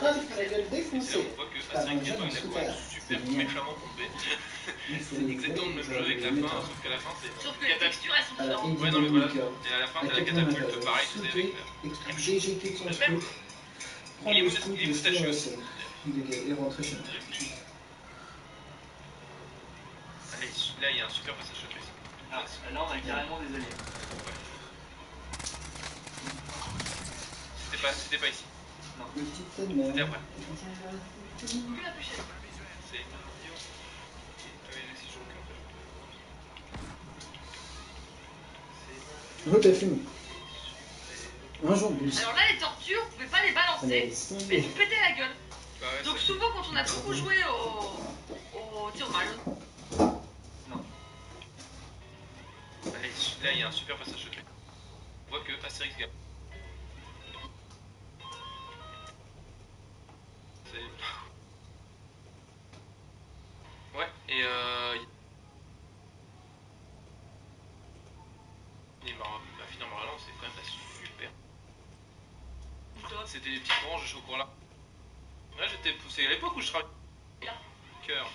la gueule défoncée. On voit que Astérix Gamboy il a quand même super méchamment pompé. C'est exactement le même jeu avec la fin, sauf qu'à la fin c'est. Sauf que les textures elles sont différentes. Ouais, non, mais voilà. Et à la fin t'as la catapulte, pareil, tu sais, avec la. Déjecter de son truc. Il est moustachu aussi. Il est rentré chez moi. Allez, là il y a un super passage secret. Ah, là on a carrément des alliés. C'était pas ici. Non. C'était après. Que la plus chère. C'est Mario. Si je recule en fait. Oh, t'as fumé. Un jour de plus. Alors là les tortures, vous pouvez pas les balancer, mais vous pétez la gueule. Bah ouais, Donc souvent quand on a beaucoup joué au Mario. Non. Allez, là il y a un super passage secret. On voit que Astérix Gamboy. Ouais, et finir Marlon, c'est quand même pas super. C'était des petites branches de chocolat. Là, c'est à l'époque où je travaillais. Cœur.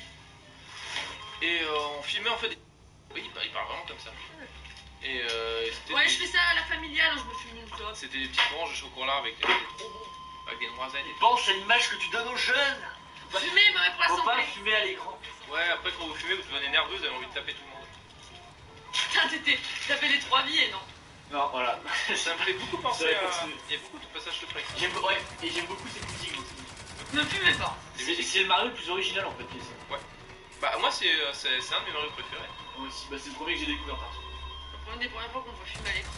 Et on filmait en fait des. Oui, il parle vraiment comme ça. Et c'était. Ouais, je fais ça à la familiale, je me fume une clope. C'était des petites branches de chocolat avec des noisettes et tout. Pense à l'image que tu donnes aux jeunes. Fumer, mauvais pour la Faut pas santé. fumer à l'écran. Ouais, après quand vous fumez, vous devenez nerveux, vous avez envie de taper tout le monde. Putain, t'avais les 3 billets, non? Non, voilà. Ça me fait beaucoup penser Ça à. va continuer. Il y a beaucoup de passages secrets. Ouais, et j'aime beaucoup ces boutiques aussi. Ne fumez pas. C'est le Mario le plus original en fait qui est ça. Ouais. Bah moi c'est un de mes Mario préférés. Moi aussi, bah, c'est le premier que j'ai découvert par contre. C'est une des premières fois qu'on voit fumer à l'écran.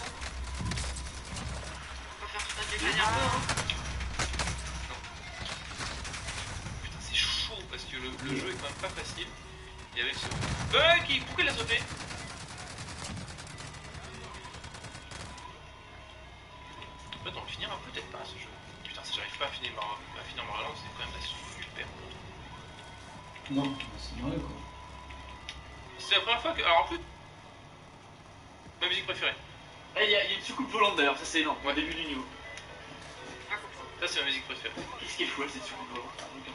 On va faire tout un décalage un peu, hein. Putain c'est chaud parce que le jeu est quand même pas facile. Et avec ce. Pourquoi il a sauté? En fait on le finira peut-être pas ce jeu. Putain si j'arrive pas à finir Marlon, c'est quand même pas super. Non, c'est Mario quoi. C'est la première fois que. Alors en plus. Ma musique préférée. Eh, il y a une soucoupe volante d'ailleurs, ça c'est énorme, au Ouais. début du niveau. Ça c'est ma musique préférée. Qu'est-ce qui est fou là, cette soucoupe volante?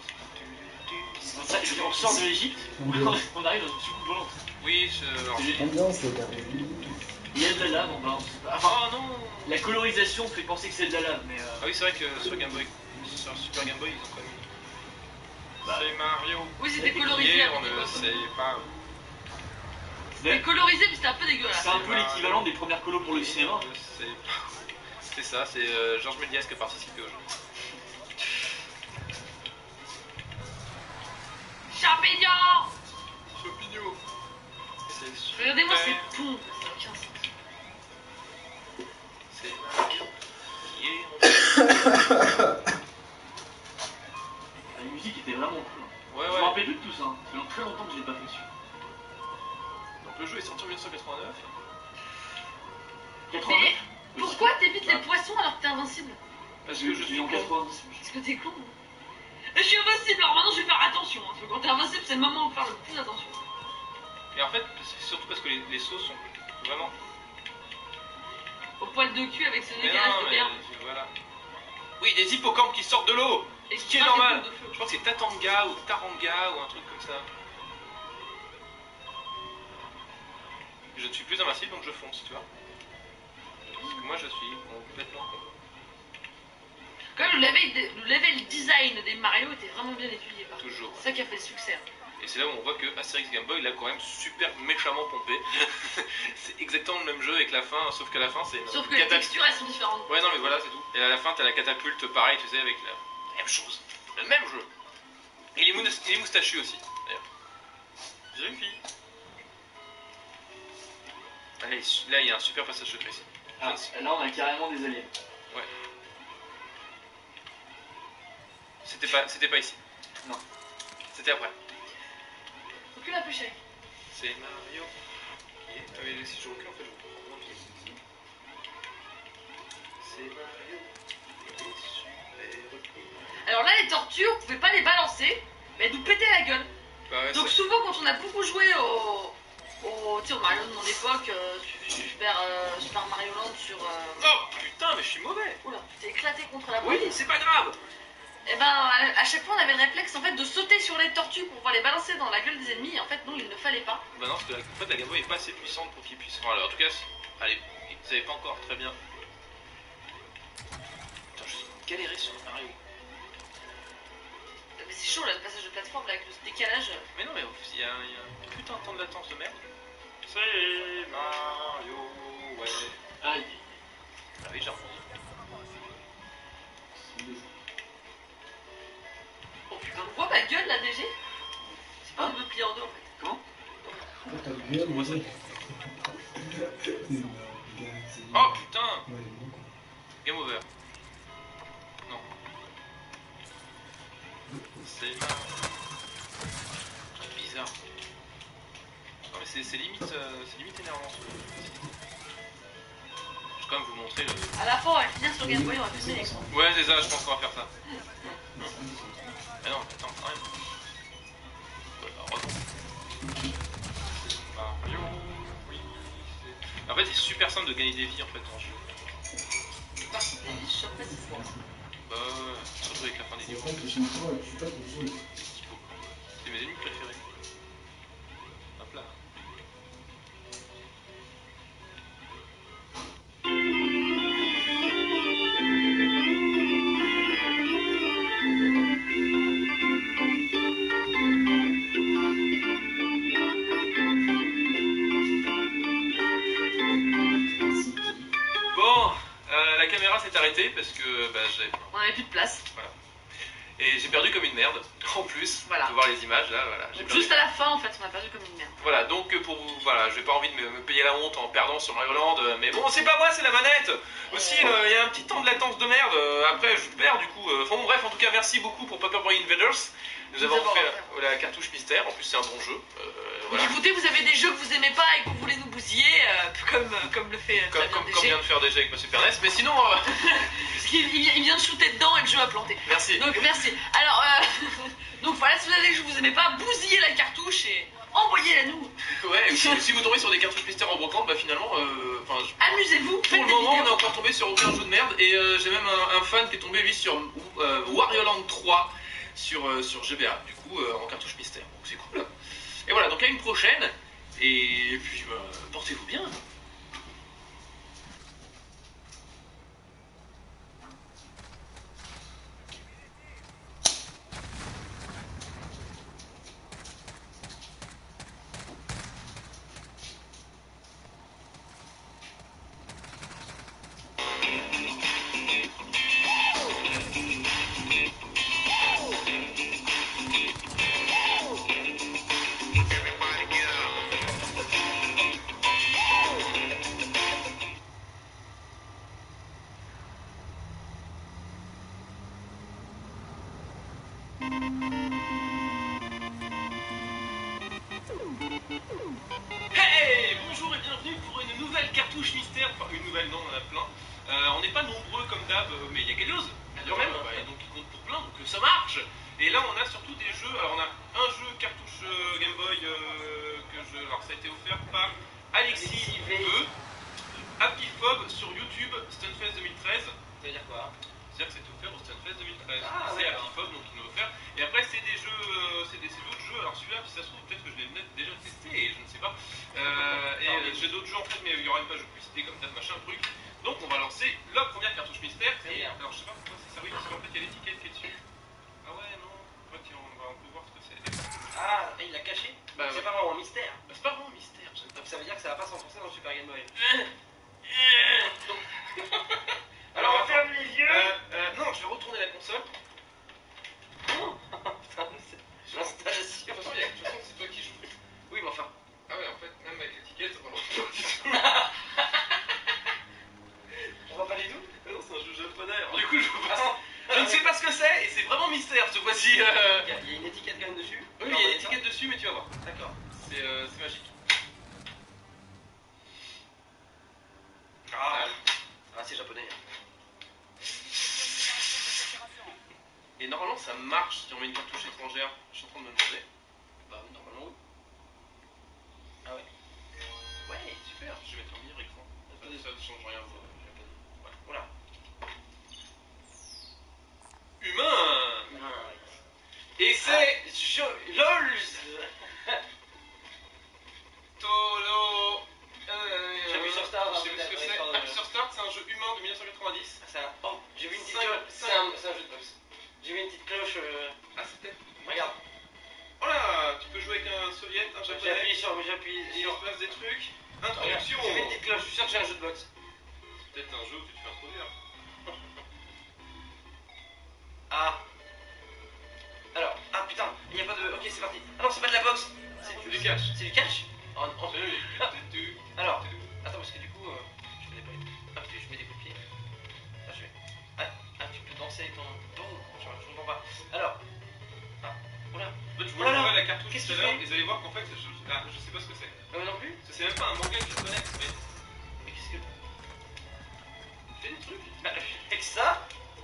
On sort de l'Egypte, on arrive dans une soucoupe volante. Oui, Ambiance, les gars. Il y a de la lave en bas. Oh non. La colorisation fait penser que c'est de la lave, mais Ah oui c'est vrai que sur Game Boy, sur Super Game Boy ils ont connu. C'est Mario. Oui, c'était colorisé. On ne sait pas. C'était colorisé, mais c'était un peu dégueulasse. c'est un peu l'équivalent des premières colos pour le cinéma. C'est ça, c'est Georges Méliès qui a participé au jeu. Champignon. Champignon. Regardez-moi ces ponts. Ça n'a aucun sens. C'est Mario. La musique était vraiment cool. Ouais, Je ouais. me rappelle plus de tout ça, hein. Ça fait très longtemps que je l'ai pas fait dessus. Donc le jeu est sorti en 1989. 89. Mais pourquoi t'évites les poissons alors que t'es invincible? Parce que je suis en con. 90. Parce que t'es con. Je suis invincible, alors maintenant je vais faire attention. Hein, parce que quand t'es invincible, c'est le moment où faire le plus attention. Et en fait, c'est surtout parce que les sauts sont vraiment. Au poil de cul avec ce Mais décalage non, de mais merde. voilà. Oui, des hippocampes qui sortent de l'eau. Et Ce qui est pas des normal. boules de feu. Je crois que c'est Tatanga ou Taranga ou un truc comme ça. Je ne suis plus invincible donc je fonce, tu vois. Parce que moi je suis complètement con. Quand même, le level design des Mario était vraiment bien étudié. Par contre. Toujours. C'est ça qui a fait le succès. Et c'est là où on voit que Astérix Game Boy il a quand même super méchamment pompé. C'est exactement le même jeu avec la fin, sauf qu'à la fin c'est. Sauf que les textures elles sont différentes. Ouais, non, mais voilà, c'est tout. Et à la fin, t'as la catapulte, pareil, tu sais, avec la même chose. Le même jeu. Et il est moustachu aussi, d'ailleurs. Vérifie. Allez, là, il y a un super passage secret ici. Ah, là on a carrément des alliés. Ouais. C'était pas ici. Non. C'était après. Recule un peu, chérie. C'est Mario. Ah, mais si je recule, en fait, je comprends bien. C'est Mario. Alors là, les tortures, vous pouvez pas les balancer, mais elles nous pétaient la gueule. Bah ouais, Donc souvent, quand on a beaucoup joué au Mario de mon époque, Super Mario Land sur... Oh putain, mais je suis mauvais. Oula, tu t'es éclaté contre la Oui, boîte. c'est pas grave. Et ben à chaque fois on avait le réflexe en fait de sauter sur les tortues pour pouvoir les balancer dans la gueule des ennemis. Et en fait non, il ne fallait pas. Bah non, parce que en fait, la Game Boy est pas assez puissante pour qu'il puisse. Enfin, alors, en tout cas, allez, vous savez pas encore très bien. Putain, je galéré sur Mario. Mais c'est chaud là, le passage de plateforme là, avec le décalage. Mais non, mais il y a un putain de temps de latence de merde. C'est Mario, ouais. Aïe. Ah oui, j'ai remonté. Oh putain, on voit ma gueule là, DG? C'est pas de me plier en deux en fait. Comment? Oh, ta gueule, Comment ça? C'est Oh putain! Ouais, beaucoup. Game over. Non. C'est bizarre. Non mais c'est limite énervant. Je vais quand même vous montrer le... À la fin on va finir sur Game Boy, on va fumer l'écran. Ouais c'est ça, je pense qu'on va faire ça. Mais non, attends, quand même. Mario, oui. En fait c'est super simple de gagner des vies en fait en jeu. Par contre, je suis en fait, c'est ça. Bah ouais, surtout avec la fin des C'est niveaux. vrai que chez moi, je suis pas tout seul. C'est mes ennemis préférés. Hop là. Bon, la caméra s'est arrêtée parce que bah, j'avais... On avait plus de place. Voilà. Et j'ai perdu comme une merde, en plus. Voilà. On peut voir les images là, voilà. J'ai Donc, perdu. juste à la fin en fait, on a perdu comme une merde. Voilà, donc pour vous, voilà, j'ai pas envie de me payer la honte en perdant sur Mario Land, mais bon, c'est pas moi, c'est la manette. Aussi, il y a un petit temps de latence de merde, après je perds du coup. Enfin bon, bref, en tout cas, merci beaucoup pour Paperboy Invaders. Nous avons fait la cartouche mystère, en plus c'est un bon jeu. Voilà. Écoutez, vous avez des jeux que vous aimez pas et que vous voulez nous bousiller, comme le fait très bien Comme DG. vient de faire déjà avec ma Super NES, mais sinon, Parce qu'il il vient de shooter dedans et le jeu a planté. merci. Donc merci. Alors, donc voilà, si vous avez des jeux que vous aimez pas, bousillez la cartouche et envoyez-la nous. Ouais, et si vous tombez sur des cartouches mystères en brocante, bah finalement, enfin, Amusez-vous, pour faites le des moment, on vidéos. est encore tombé sur aucun jeu de merde, et j'ai même un fan qui est tombé lui sur Wario Land 3 sur GBA, du coup en cartouche mystère, donc c'est cool. Et voilà, donc à une prochaine, et puis portez-vous bien. Hey, bonjour et bienvenue pour une nouvelle cartouche mystère, enfin une nouvelle, non, on en a plein. On n'est pas nombreux comme d'hab, mais il y a quelque chose quand même, et donc il compte pour plein, donc ça marche. Et là on a surtout des jeux, alors on a un jeu cartouche Game Boy alors ça a été offert par Alexis V, Happy Phob sur YouTube, Stunfest 2013. Ça veut dire quoi? C'est-à-dire que c'était offert au Stunfest 2013. Ah, c'est d'accord. Happy Phob donc il nous a offert. Et après c'est des jeux, c'est d'autres jeux. Alors celui-là, si ça se trouve, peut-être que je l'ai déjà testé et je ne sais pas. J'ai d'autres jeux en fait, mais il y aura une page de publicité comme ça, machin, truc. Donc on va lancer la première cartouche mystère. Et alors je sais pas pourquoi c'est ça, oui, parce qu'en fait il y a l'étiquette qui est dessus. Ah ouais, non. En fait, on peut voir ce que c'est. Ah, et il l'a caché. Bah, C'est ouais. pas vraiment un mystère. Bah, c'est pas vraiment un mystère, j'aime pas. Donc ça veut dire que ça va pas s'enfoncer dans le Super Game Boy. Alors, on ferme les yeux. Non, je vais retourner la console. Putain, c'est l'installation. De toute façon, c'est toi qui joues. Oui, mais enfin. Ah ouais, en fait, même avec l'étiquette, on va On voit pas les doux. non, c'est un jeu japonais. Alors, du coup, je ne sais pas ce que c'est et c'est vraiment mystère cette fois-ci. Il y a une étiquette quand même dessus. Oui, il y a une étiquette dessus, mais tu vas voir. D'accord. C'est magique. Ah, c'est japonais. Et normalement, ça marche si on met une cartouche étrangère. Je suis en train de me demander. Bah, oui, normalement, oui. Ah ouais. Ouais, super. Je vais mettre un meilleur écran. Ça ne change rien au japonais. Voilà. Voilà. Humain. 5,90. C'est un. Oh, j'ai vu une petite Cinq- cloche. cinq- C'est un jeu de boxe. J'ai vu une petite cloche. Ah, c'était. Regarde. Oh là, tu peux jouer avec un soviet, un japonais. J'appuie Et il sur. se passe des trucs. Regarde, Introduction. j'ai vu une petite cloche. Je suis sûr que j'ai un jeu de boxe. C'est peut-être un jeu où tu te fais introduire. Ah. Alors. Ah putain. Il n'y a pas de. Ok, c'est parti. Ah non, c'est pas de la boxe. C'est du catch. C'est du catch. Oh, oh. Alors. Tu- Attends, parce que du coup, je connais pas. Ah, je mets des coups de pied. Ah, je fais. Ah, tu peux danser avec ton. Oh, je comprends pas. Alors. Ah, voilà. En fait, je Oh là là. vois la cartouche Qu'est-ce tout à qu'il l'heure fait et vous allez voir qu'en fait, je sais pas ce que c'est. Moi non plus. Parce que c'est même pas un manga qui se connecte, mais Mais qu'est-ce que. tu fais des trucs. Bah, avec ça.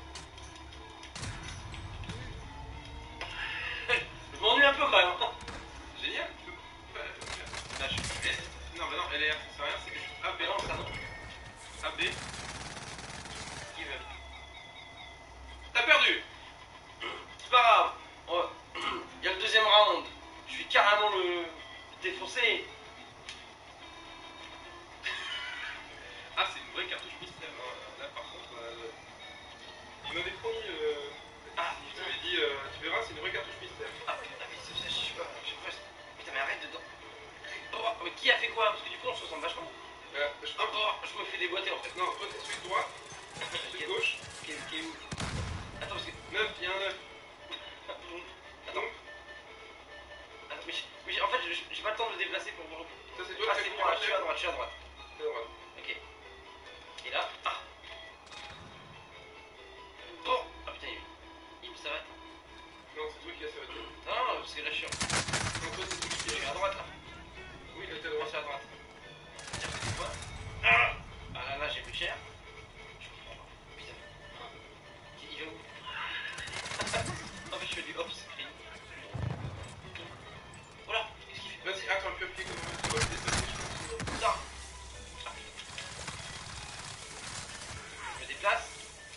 Je m'ennuie un peu quand même. Génial. Tu peux pas faire. Là, je fais. Non, bah non, LR, ça sert à rien, c'est juste AB. Mais non, ça non. AB. Qui veut. T'as perdu. C'est pas grave. Oh. Il y a le deuxième round. Je suis carrément le défoncé. Ah, c'est une vraie cartouche mystère. Hein. Là, par contre, il m'avait promis. Ah, Il putain. m'avait dit, tu verras, c'est une vraie cartouche mystère. Ah, putain, mais je sais pas. Putain, mais arrête dedans. Oh, mais qui a fait quoi? Parce que du coup, on se ressemble vachement. Je me fais déboîter en fait. Non, toi, t'es celui de droite, celui de gauche. Qui est où? Attends, parce que. 9, il y a un 9. Attends. Mais en fait, j'ai pas le temps de me déplacer pour voir. Ça, c'est toi Ah, qui c'est as moi, je suis à droite, C'est à droite. Ok. Et là, ah. Oh, ah putain, il s'arrête. Non, c'est toi qui as sauté. Non, parce que là, je suis Non, toi, c'est toi qui à droite là. Oui, là, t'es à Moi, droite. je suis à droite. Tiens, c'est quoi? Ah là, j'ai plus cher. Je comprends pas. Putain. Il va où? En fait, je fais du hop screen. Voilà, qu'est-ce qu'il fait? Vas-y, attends, tu appuies comme tu vas le déplacer, je pense. Non. Ah. Je me déplace.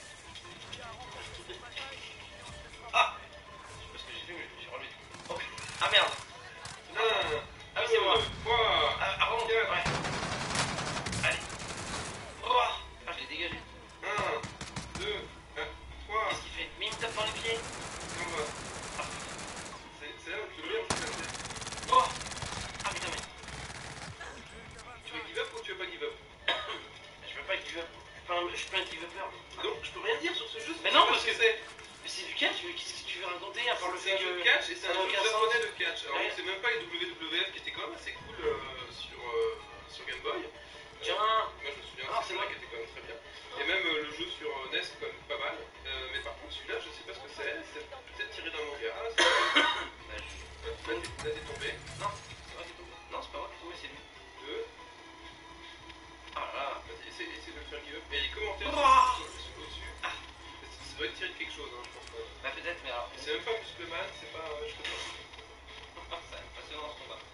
Ah. Je sais pas ce que j'ai fait, mais je me suis relevé. Oh. Ah merde. Ah oui, c'est moi. 3. Ah bon, ouais. Allez. Oh. Ah, je l'ai dégagé. 1, 2, 3. Qu'est-ce qu'il fait? Mais il me tape dans les pieds. Ah. C'est là où tu le viens, je suis Oh. Ah putain, mais. Tu veux give up ou tu veux pas give up? Je veux pas give up. Je suis pas un give upper. Donc, je peux rien dire sur ce jeu. Mais non, parce que que c'est. Mais c'est du catch, mais qu'est-ce que tu veux raconter à part le C'est fait un jeu de que. catch et c'est un ça n'a jeu aucun japonais sens. de catch. Alors, Ouais. c'est même pas les WWF qui étaient quand même assez cool sur Game Boy. Tiens. Moi, je me souviens, Ah, c'est c'est là vrai. qui était quand même très bien. Et même le jeu sur NES est quand même pas mal. Mais par contre, celui-là, je sais pas ce que c'est. C'est peut-être tiré d'un manga. Ah, c'est Bah, là, t'es tombé. non, c'est pas du tout. Non, c'est pas vrai. Oui, c'est lui. 2. Ah là là. Vas-y, essaie de le faire give up. Et les commentaires Oh. au-dessus. Ah. Ça doit être tiré de quelque chose, hein, je pense pas. Bah, peut-être, mais alors. C'est même pas Muscleman, c'est pas. Je sais pas. C'est passionnant ce combat.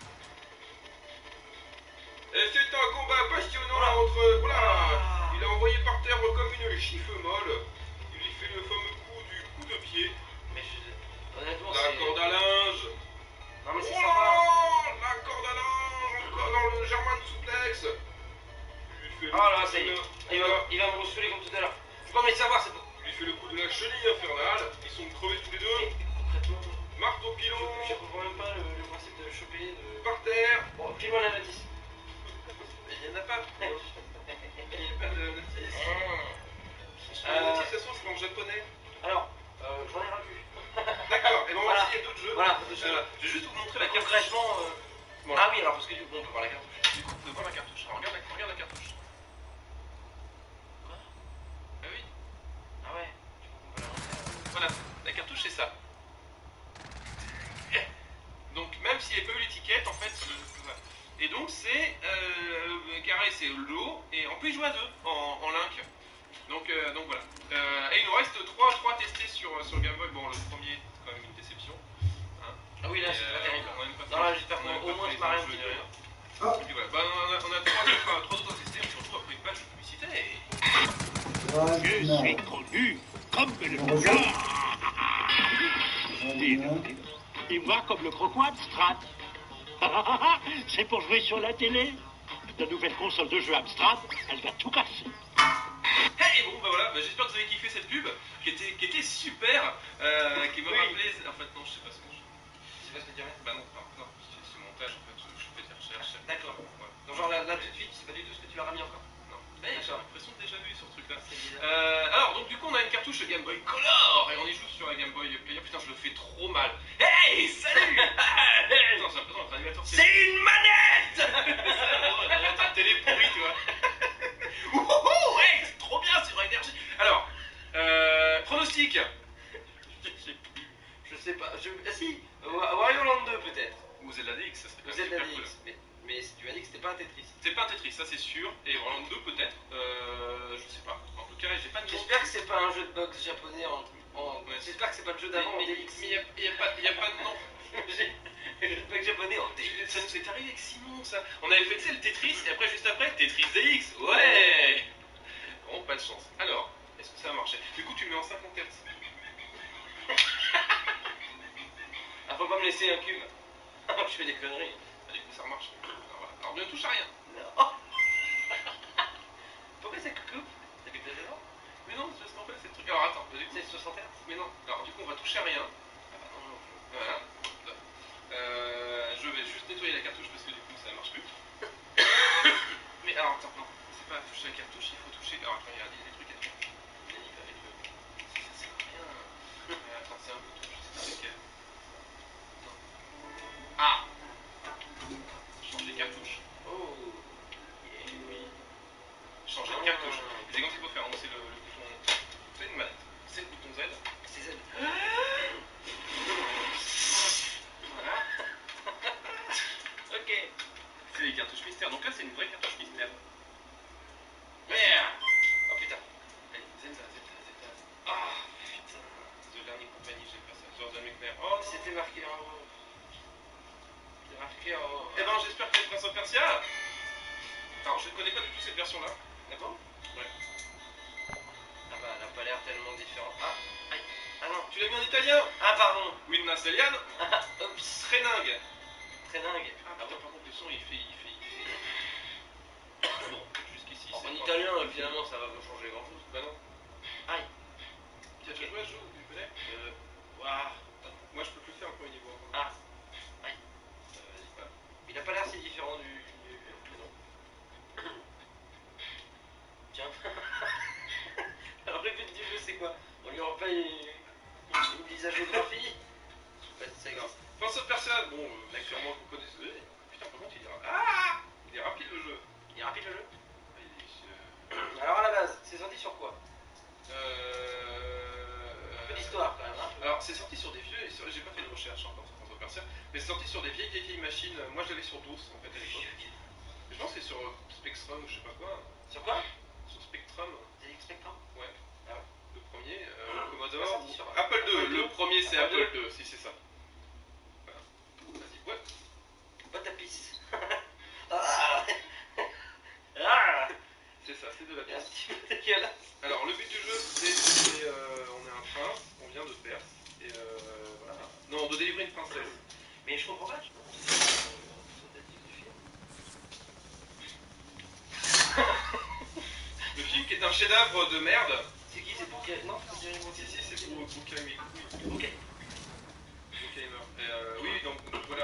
Et c'est un combat passionnant entre. Voilà. Il a envoyé par terre comme une gifle molle. Il lui fait le fameux coup de pied. Mais honnêtement, La c'est. corde à linge. Non, mais c'est Oh, sympa. la corde à linge. Encore dans le German souplex. Il lui fait le Oh là, coup ça y de est. la- Il va me receler comme tout à l'heure. Je peux pas savoir, c'est pas. Il lui fait le coup de la chenille infernale. Ils sont crevés tous les deux. Et concrètement, Marteau pilon. je comprends même pas le principe de choper. Par terre. Bon, file-moi la notice. Il n'y en a pas. Il n'y a pas de notice. La Euh, notice, de toute façon, c'est en japonais. Alors, j'en ai ras vu. D'accord. Et ben, on va Voilà. essayer d'autres jeux. Voilà, d'autres jeux. Je vais juste vous montrer la cartouche. Concrètement. Voilà. Ah oui, alors parce que du coup, on peut voir la cartouche. Du coup, vous pouvez voir la cartouche. Alors, regarde la cartouche. Quoi? Ah oui. Ah ouais. Tu vois qu'on peut la lancer. Voilà. La cartouche, c'est ça. Donc, même s'il n'y avait pas eu l'étiquette, en fait, voilà. Et donc, c'est carré, c'est l'eau, et on peut y jouer à deux en link. Donc voilà. Et il nous reste 3 testés sur Game Boy. Bon, le premier, c'est quand même une déception. Hein. Ah oui, là, Et, c'est pas terrible. on a même pas Non, fait- là, j'espère on a même qu'au pas moins fait je les m'arrête un enjeux petit ni peu. rien. Ah. Et puis voilà. Bah, on a 3 autres testés, on se retrouve après une page de publicité. Et... Je suis connu comme le Dis-moi comme le croquant Amstrad. C'est pour jouer sur la télé. La nouvelle console de jeu Amstrad, elle va tout casser. Hey, bon bah voilà, bah, j'espère que vous avez kiffé cette pub qui était super, qui m'a rappelé. En fait, non, je sais pas ce que je. Tu sais pas ce que tu dirais? Bah non, non, c'est montage en fait, je fais des recherches. D'accord. Ouais. Donc genre là tout de suite, c'est pas du tout ce que tu leur as mis encore. Non. Mais j'ai D'accord. l'impression de déjà vu sur ce truc là. C'est bizarre. Alors donc du coup on a une cartouche Game Boy Color et on y joue sur la Game Boy Player. Putain je le fais trop mal. Hey salut. Putain j'ai l'impression d'être animateur télé. C'est une manette. Animateur télé pourri tu vois. Ouhouhou, ouais c'est trop bien sur énergie. Alors pronostic. Je sais pas. Ah si, Wario Land 2 peut-être. Ou Zelda DX ça serait Vous super êtes la cool. DX. Mais tu m'as dit que c'était pas un Tetris. C'est pas un Tetris ça c'est sûr et Roland 2 peut-être. Je sais pas. En tout cas j'ai pas de nom. J'espère que c'est pas un jeu de boxe japonais en. Ouais. J'espère que c'est pas le jeu d'avant en Mais DX. il y a pas de nom. Le jeu de boxe japonais en DX. Ça nous est arrivé avec Simon, ça. On avait fait, tu sais, le Tetris, et après, juste après, Tetris DX. Ouais. Bon, pas de chance. Alors, est-ce que ça a marché? Du coup, tu le mets en 50 Hz. Ah, faut pas me laisser un cube. Je fais des conneries. Ah, du coup, ça remarche. Alors, ne touche à rien. Non. Pourquoi ça coupe? T'as mis dedans? Mais non, c'est parce qu'en fait, c'est le truc. Alors, attends, du coup, C'est 60 Hz. mais non. Alors, du coup, on va toucher à rien. Ah bah non, non. Voilà. Je vais juste nettoyer la cartouche parce que du coup, ça ne marche plus. Mais alors, attends, non. C'est pas toucher la cartouche, il faut toucher. Alors, attends, regarde, il y a des trucs à faire. Manip avec le. Ça sert à rien. Attends, c'est un bouton, je sais pas lequel. Attends. Ah! Change les cartouches. Oh. Yeah, oui. Changer de cartouche. C'est comme ça qu'il faut faire, donc c'est le bouton. C'est une manette. C'est le bouton Z. C'est Z. Voilà. Ok. C'est les cartouches mystères. Donc là, c'est une vraie cartouche mystère. Merde. Oh putain. Allez, Zelda. Ah, putain. The Learning Company, j'ai pas ça. Jordan McNair. Oh, non. C'était marqué en haut. C'était marqué en haut. Eh ben, j'espère que c'est Prince of Persia. Alors, je ne connais pas du tout cette version-là. D'accord. Ouais. Ah bah elle a pas l'air tellement différente. Ah, aïe. Ah non. Tu l'as mis en italien? Ah pardon. Winna Celian. Oups. Très dingue. Très dingue. Ah, putain, par contre, le son, il fait. Bon, jusqu'ici, En c'est. italien, finalement, ça va pas changer grand chose. Bah non. Aïe. Tu as déjà joué à ce jeu? Tu connais? Waouh. Moi, je peux plus le faire au premier niveau. Ah. Aïe. Vas-y, pas. Il a pas l'air si différent du. Non. Tiens. Alors le but du jeu c'est quoi? On lui refait une mise à géographie? C'est grave. Prince of Persia, bon, sûrement que vous connaissez. Putain, par contre, il est. Ah! Il est rapide le jeu. Il est rapide le jeu? Il est. Alors à la base, c'est sorti sur quoi? Un peu Euh... d'histoire quand même, hein? Alors, c'est sorti sur des vieux. J'ai pas fait de recherche encore sur Prince of Persia, mais c'est sorti sur des vieilles machines. Moi, je l'avais sur DOS en fait à l'époque. Je pense que c'est sur Spectrum ou je sais pas quoi. Sur quoi? Sur Spectrum. ZX Spectrum? Ouais. Ah ouais. Le premier, C'est pas Commodore. sorti sur Apple II. Apple Le II. premier, c'est Apple Apple II. Si, c'est ça. Voilà. Vas-y, ouais. Boîte à pisse. Ah. Ah. C'est ça, c'est de la Il est un pièce. petit peu dégueulasse. Alors, le but du jeu, c'est. On est un prince, on vient de Perse. Et voilà. Non, de délivrer une princesse. Mais je comprends pas. Le film qui est un chef-d'œuvre de merde. C'est qui? C'est pour quel? Non, c'est Jerry Si, si, c'est pour Bookhammer. Ok. Oui, donc voilà.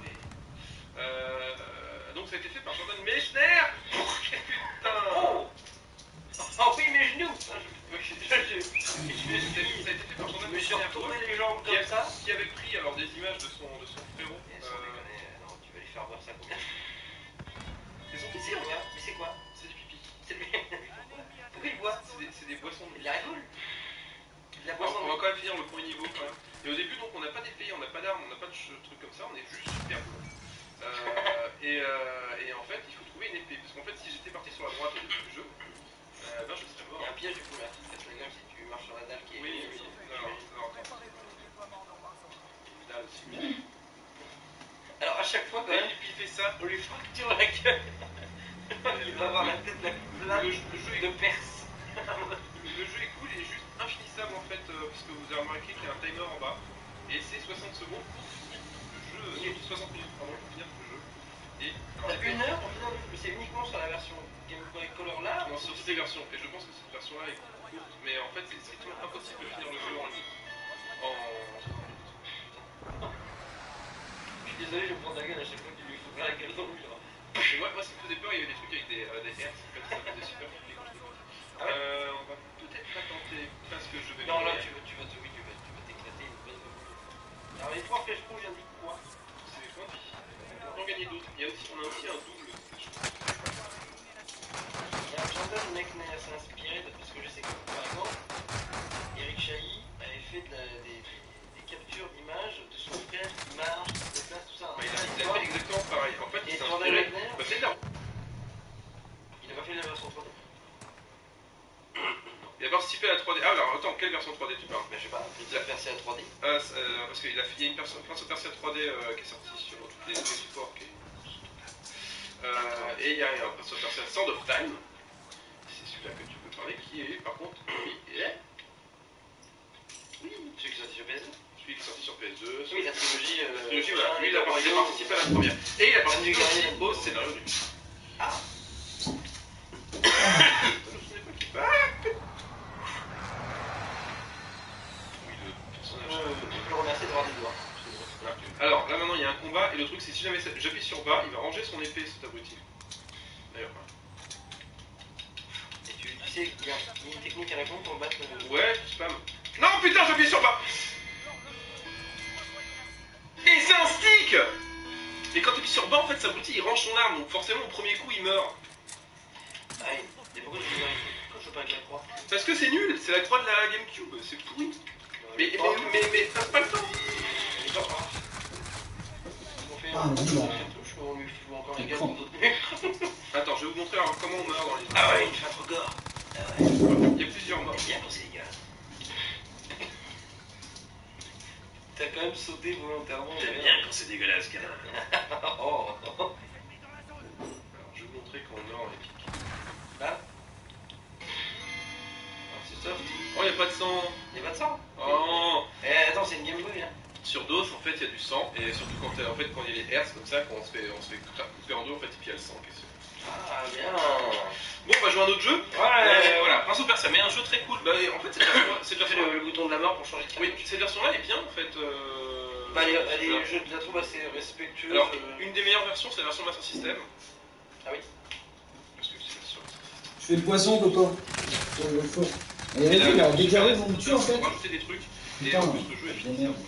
Donc ça a été fait par Jordan Mechner. Putain. Oh. Oh oui, mes genoux. Ça a été fait par Jordan Je me suis Mechner. retourné les jambes comme ça. Qui avait pris alors des images de son frérot. Sans déconner, non, tu vas lui faire voir ça combien? C'est son Mais petit, c'est regarde. Mais c'est quoi? C'est du pipi. C'est lui. Pourquoi il boit? C'est des boissons de Il la rigole. Il la Alors, boisson. on va quand même finir le premier niveau quand même. Et au début donc on n'a pas d'épée, on n'a pas d'armes, on n'a pas de trucs comme ça, on est juste super cool. Et en fait il faut trouver une épée. Parce qu'en fait si j'étais parti sur la droite au début du jeu, ben je serais Il mort. y a un piège du coup là. C'est comme si tu marches sur la dalle qui est. Oui, oui, non, attends. Là aussi. Alors à chaque fois quand Et même, il fait ça. on lui fracture la gueule. Il va avoir la tête plein Le jeu de est perse. Le jeu est cool, il est juste infinissable en fait, puisque vous avez remarqué qu'il y a un timer en bas, et c'est 60 secondes, le jeu, 60 minutes pardon, pour finir le jeu. Et T'as 1 heure pour finir le jeu, c'est uniquement sur la version Game Boy Color là. non, sur ces versions. Et je pense que cette version-là est courte. Mais en fait, c'est strictement impossible de finir le jeu en ligne. Je suis désolé, je vais me prendre la gueule à chaque fois qu'il lui faut la gueule dans le mur. Et moi, ce qui me faisait peur, il y avait des trucs avec des hertz. En fait, ça faisait super compliqué quand je jouais. On va peut-être pas tenter parce que je vais. Non, là tu vas t'éclater une bonne fois. Alors les 3 flèches rouges indiquent quoi? C'est des points de vie. On peut en gagner d'autres. On a aussi un double. Il y a un Jordan Mechner s'est inspiré parce que je sais que par exemple, Eric Chahi avait fait des captures d'images de son frère qui marche, qui se déplace, tout ça. Il a fait exactement pareil. En fait, il Et s'est Jordan inspiré. Mechner, Bah, c'est là. il a pas fait la version 3D. Il a participé à la 3D. Ah, alors attends, quelle version 3D tu parles? Mais je sais pas, il a percé à 3D. Parce qu'il y a une version Prince of Persia 3D qui est sortie sur tous les supports. Et il y a un Prince of Persia Sand of Time. C'est celui-là que tu peux parler, qui est par contre. Oui, Celui qui est sorti sur PS2. celui qui est sorti sur PS2. Oui, la trilogie. Trilogie, voilà. Lui, il a participé à la première. Et il a participé aussi au scénario du. Ah. Je peux le remercier d'avoir des doigts. Alors là maintenant il y a un combat et le truc c'est si jamais j'appuie sur bas, il va ranger son épée cet abruti. D'ailleurs. Et tu sais qu'il y a une technique à la con pour battre le. Ouais, je spam. Non putain j'appuie sur bas. Et c'est un stick. Et quand tu appuies sur bas en fait cet abruti il range son arme donc forcément au premier coup il meurt. Ah oui. Et pourquoi je joue pas avec la croix? Parce que c'est nul, c'est la croix de la Gamecube, c'est pourri. Mais passe pas le temps. Ah, non, non. On lui fout encore les gars pour d'autres murs. Attends, je vais vous montrer alors comment on meurt dans les. Ah ouais, il fait un trop gore. Ah ouais. Il y a plusieurs morts. C'est bien quand c'est dégueulasse. T'as quand même sauté volontairement. J'aime bien quand c'est dégueulasse, gamin. Oh. Alors je vais vous montrer comment on meurt dans les pics. Là. Alors c'est soft. Oh y'a pas de sang. Y'a pas de sang. Oh. Eh attends, c'est une Game Boy hein. Sur DOS en fait il y a du sang et surtout quand il y a les hertz comme ça, quand on se fait couper en deux en fait et puis il y a le sang qui est sur. Ah bien. Bon on va jouer à un autre jeu. Ouais. Voilà, Prince of Persia, mais un jeu très cool. Bah en fait cette Fais version le bouton de la mort pour changer de oui, cartouche. cette version là elle est bien en fait. Bah je la trouve assez respectueuse. Alors une des meilleures versions c'est la version Master System. Ah oui. Parce que c'est la version Master System. Je fais le poisson, Coco. Sur le feu. Et vas-y, il a déclaré mon tue en fait. On va rajouter des trucs. Et Putain, en plus le jeu est je vite. merde.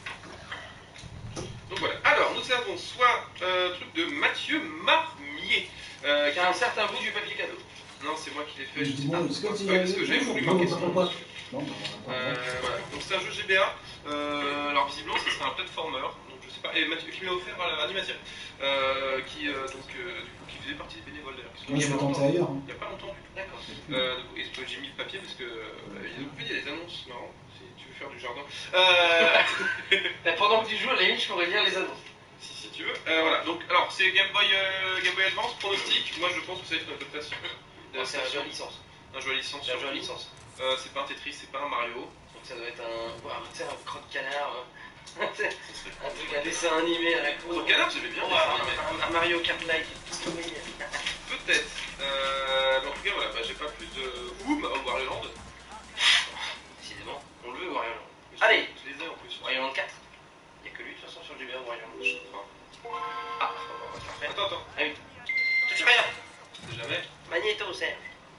Donc voilà. Alors nous avons soit truc de Mathieu Marmier. Avec un certain bout du papier cadeau. Non, c'est moi qui l'ai fait. Je dis bon, est-ce que tu parce que j'avais voulu marquer son nom. Non, non, Voilà. Donc c'est un jeu GBA. Alors visiblement ce sera un platformer. Donc je sais pas. Et Mathieu qui me l'a offert à Animatia. Qui faisait partie des bénévoles d'ailleurs. moi je vais tenter ailleurs. Il n'y a pas longtemps du tout. D'accord. Et j'ai mis le papier parce que il y a des annonces marrantes si tu veux faire du jardin. Pendant que tu joues, à la limite, je pourrais lire les annonces. Si tu veux. Voilà. Donc alors c'est Game Boy Advance, pronostic. Moi je pense que ça va être une adaptation. C'est un jeu à licence. Un jeu à licence. C'est un jeu à licence. C'est pas un Tetris, c'est pas un Mario. Donc ça doit être un crotte-canard. Un truc, un dessin animé à la cour. Au canard, j'aimais bien. Un Mario Kart-like. Peut-être. Mais en tout cas, voilà, j'ai pas plus de. Boom au Wario Land. Décidément, on le veut, Wario Land. Allez, je les ai en plus. Wario Land 4. Il n'y a que lui de toute façon sur le GBA Wario Land. Je crois. Ah, attends. Ah oui. Touche rien. C'est jamais. Magnéto, Serge.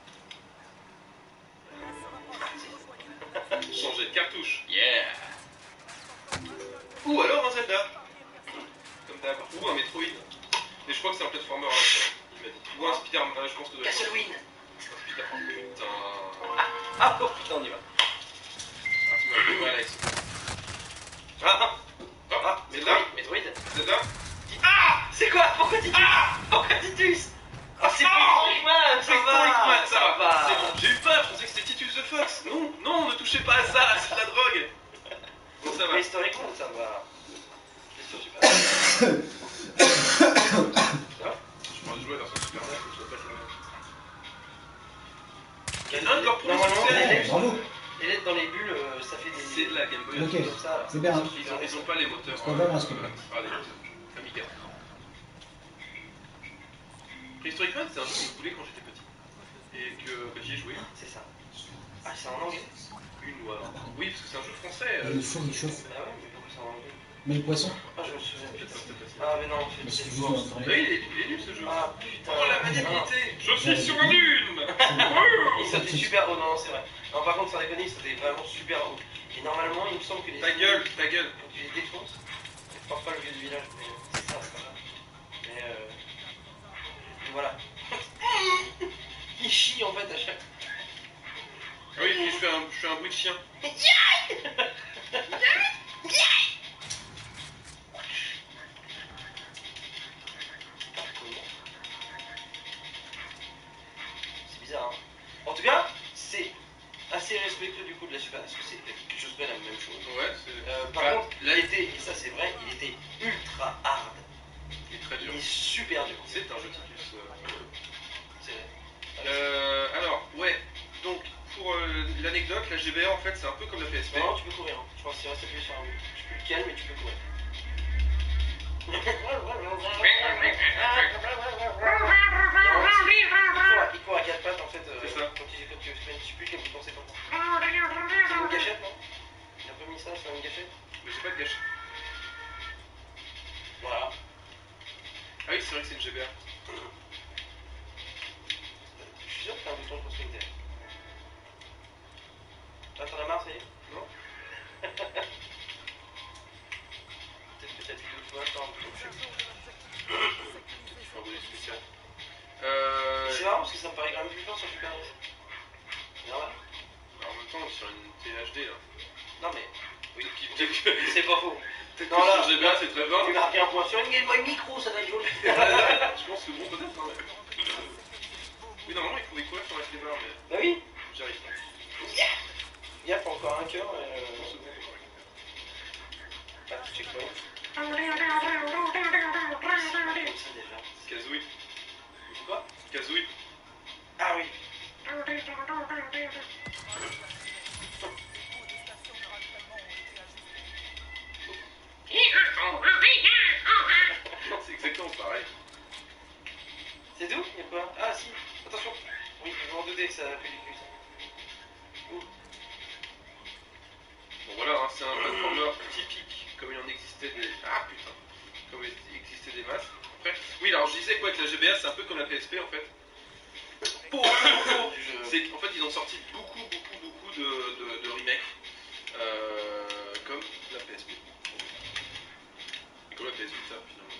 Changer de cartouche. Yeah. Ou alors un Zelda. Comme d'hab. Ou un Metroid. Mais je crois que c'est un platformer là, il m'a dit. Ou un Spider-Man, je pense que ça doit être. Castlewin. Putain. Ah, oh putain, on y va. Ah, tu m'as fait mal avec ça. Metroid. Zelda. Ah, c'est quoi? Pourquoi Titus? Pourquoi Titus? Oh, c'est Historic Man, ça va. Ça va. C'est bon, j'ai eu peur, je pensais que c'était Titus the Fox. Non, ne touchez pas à ça, c'est de la drogue. Bon, ça va. Historic Man, ça va. C'est super. Ça va? Je prends le jouet version Super NES, je dois pas Il y a un de leurs premiers succès. Bravo. Les lettres dans les bulles, ça fait des. C'est de la Game Boy. Ok, comme ça. c'est bien. Ils ont pas les moteurs. C'est pas mal, ce que Amiga. Prehistoric Man, c'est un jeu que je voulais quand j'étais petit. Et que bah, j'y ai joué. C'est ça. Ah, c'est en anglais. Une ou alors. Oui, parce que c'est un jeu français. Le four il chauffe. Bah ouais, mais pourquoi c'est en anglais? Mais le poisson? Ah, je me souviens, putain. C'était facile. Ah, mais non, Mais c'est c'est le juste boss. dans Oui, le il est nul ce jeu. Ah, putain. Oh la Non. maniabilité. Je suis sur la lune. Il sautait super haut, non, c'est vrai. Non, par contre, sans déconner, il sautait vraiment super haut. Et normalement, il me semble que les. Ta gueule, ta gueule. Quand tu les défonces, je pense pas le vieux du village, mais c'est ça, c'est pas grave. Mais voilà. Il chie en fait à chaque. Ah oui, et je fais un bruit de chien. C'est bizarre, hein. En tout cas, c'est assez respectueux du coup de la Super NES, parce que c'est quelque chose près la même chose. Ouais, c'est. Par Bah, contre, là, il était, et ça c'est vrai, il était ultra hard. il est très dur. Il est super dur. C'est un jeu Titus. C'est vrai. Alors, ouais. Donc, pour l'anecdote, la GBA en fait, c'est un peu comme la PSP. Non, tu peux courir. Hein. Je pense qu'il reste appuyé sur un bout. Je sais plus lequel, mais tu peux courir. Il court à quatre pattes en fait. C'est ça. Quand tu fais je sais plus quel bouton c'est pas. C'est une gâchette, non? Il a pas mis ça sur une gâchette? Mais j'ai pas de gâchette. Voilà. Ah oui, c'est vrai que c'est une GBA. Je suis sûr que c'est un bouton de proximité. Ah, t'en as marre, ça y est? Non. Peut-être que t'as dit deux fois, t'as un bouton, je sais plus. Un bruit spécial. C'est marrant parce que ça me paraît quand même plus fort sur Super NES. C'est normal. Alors, en même temps, on est sur une THD là. Non mais, Oui, peut-être que c'est pas faux. peut-être Non, que là, sur GBA c'est très fort. Tu marques un point sur une Game Boy Micro, ça va être joli. Je pense que bon, peut-être. Hein, oui, normalement, il faut des couverts sur la clé barre, mais Bah oui. j'y arrive pas. Il y a encore un cœur. Pas de checkpoint. Comme ça déjà. Kazooie. C'est quoi? Kazooie. Ah oui. C'est exactement pareil. C'est d'où? Il y a quoi? Ah si. Attention. Oui, je m'en doutais que ça fait du cul ça. Ouh. Bon voilà, hein, c'est un platformer typique, comme il en existait des... Ah putain. Comme il existait des masses. Après, oui, alors je disais quoi que la GBA c'est un peu comme la PSP en fait. C'est qu'en fait ils ont sorti beaucoup de remakes. Comme la PSP. Et comme la PS Vita finalement.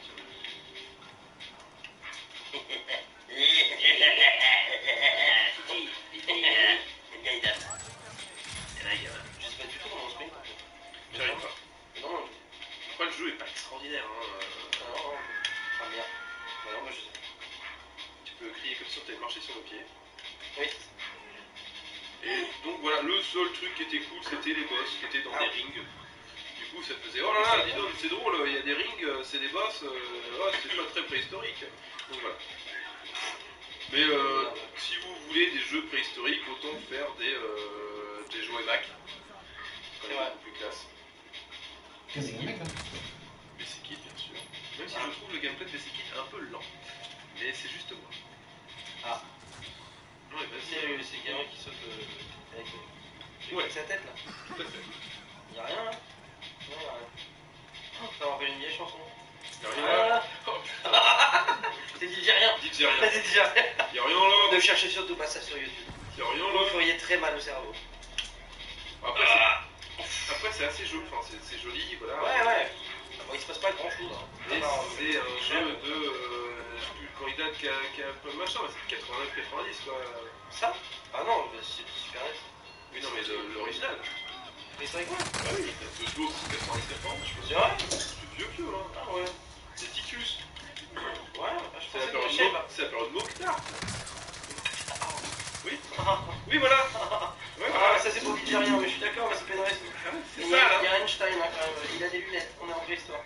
Je sais pas du tout comment on se met. J'y arrive pas. Non, Après le jeu est pas extraordinaire. Hein. non, ah merde. Bah non, moi je sais. Tu peux crier comme ça, t'avais marché sur le pied. Oui. Et donc voilà, le seul truc qui était cool, c'était les boss qui étaient dans des rings. Du coup, ça faisait oh là là, dis donc, c'est drôle, il y a des rings, c'est des boss, c'est pas très préhistorique. Donc voilà. Mais si vous voulez des jeux préhistoriques, autant faire des jouets back. C'est vrai. Beaucoup plus classe. C'est un mec là. Basic Kit, bien sûr. Même si je trouve le gameplay de Basic Kit un peu lent. Mais c'est juste moi. Ah. Ouais, C'est vas-y. le gamin qui saute avec Ouais. sa tête là. Tout à fait. Y'a rien là? Non, y'a rien. Ça me rappelle une vieille chanson. Y'a rien là. Oh putain. Je t'ai dit, j'ai rien. Dis que j'ai rien. Vas-y, dis rien. Y'a rien là. Ne cherchez surtout pas ça sur YouTube. Y'a rien Vous là. feriez très mal au cerveau. Après c'est assez joli, enfin c'est joli, voilà. Ouais. Bon, il se passe pas grand chose. Et c'est un jeu de. Je sais plus quand il date qu'à un peu machin, mais c'est 89-90 quoi. Ça? Ah non, c'est Super NES. Oui, non, mais l'original. Mais c'est quoi? Ah oui, le jeu c'est 99 je pense. C'est vrai? C'est vieux, hein. Ah ouais. C'est Titus. Ouais, je C'est la pensais que période je sais pas. c'est la période Mokhtar. Oui. Oui, voilà. Ouais, voilà. Ah, ça c'est pour qui dit rien, mais je suis d'accord, mais c'est pas une raison. C'est Il ça y là. a Einstein là quand même, il a des lunettes, on est en préhistoire.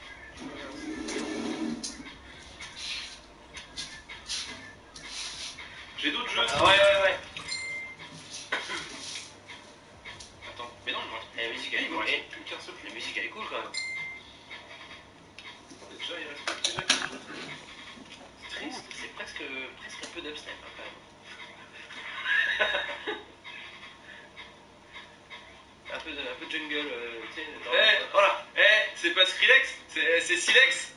J'ai d'autres jeux. Ah ouais. Attends, mais non, La musique elle est cool. plus qu'un seul jeu. La musique elle est cool quand même. Déjà, il reste déjà quelque chose. C'est triste, c'est presque presque un peu d'upstep hein, quand même. un peu de jungle, tu sais. Voilà. C'est pas Skrillex, c'est Silex.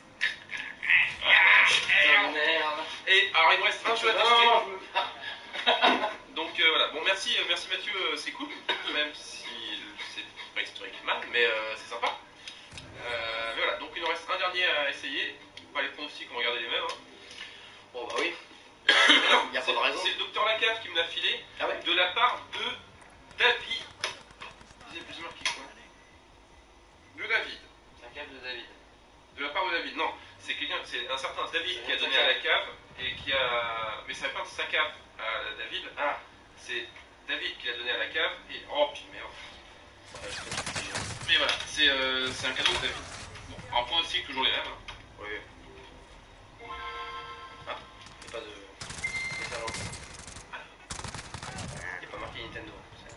Putain de merde. Et alors il me reste un jeu à tester. Non, je veux pas. Donc voilà, bon merci Mathieu, c'est cool, même si c'est pas historiquement, mais c'est sympa. Mais voilà, donc il nous reste un dernier à essayer. Pas les pronostics, on va regarder les mêmes. Hein. Bon bah oui. Alors, Y a pas de raison. c'est le docteur Lacave qui me l'a filé, Ah ouais. de la part de David. C'est plus marqué quoi. De David. C'est un câble de David. De la part de David, non, c'est un certain David C'est qui a sa donné à la cave. cave et qui a. Mais ça n'est pas sa cave à David. Ah. C'est David qui l'a donné à la cave et. Oh puis merde. Mais voilà, c'est un cadeau de David. Bon, en pronostic toujours les mêmes. Hein. Oui. Ah, y'a pas de. C'est ça, non. Y'a pas marqué Nintendo.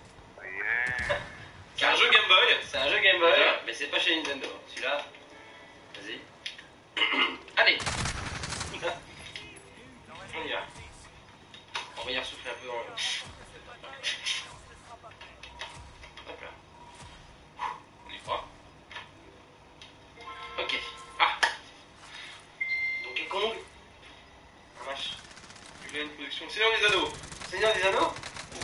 C'est un jeu Game Boy. C'est un jeu Game Boy, mais c'est pas chez Nintendo. Celui-là, vas-y. Allez. On y va. On va y ressouffler un peu dans le... Hop là. On y croit. Ok. Ah, Donkey Kong. Ah vache. il y a une collection. Seigneur des Anneaux. Seigneur des Anneaux.